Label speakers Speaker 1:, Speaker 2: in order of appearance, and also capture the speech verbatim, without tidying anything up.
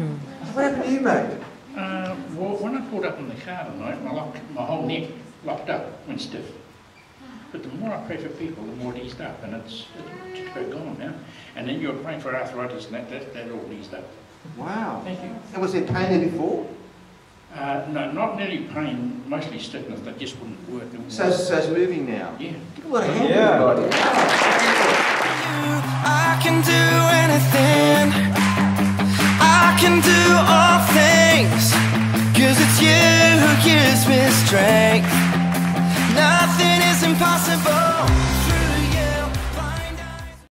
Speaker 1: What happened to you, mate?
Speaker 2: Uh, well, when I pulled up in the car tonight, my, lock, my whole neck locked up, went stiff. But the more I pray for people, the more it eased up, and it's, it's just about gone now. And then you're praying for arthritis, and that, that, that all eased up.
Speaker 1: Wow.
Speaker 2: Thank you.
Speaker 1: And was there pain there before?
Speaker 2: Uh, no, not nearly pain, mostly stiffness, that just wouldn't work.
Speaker 1: So, so it's moving now?
Speaker 2: Yeah.
Speaker 1: Give a lot of hand,
Speaker 3: Yeah.
Speaker 1: everybody.
Speaker 4: I can do anything. I can do